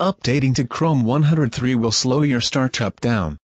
Updating to Chrome 103 will slow your startup down.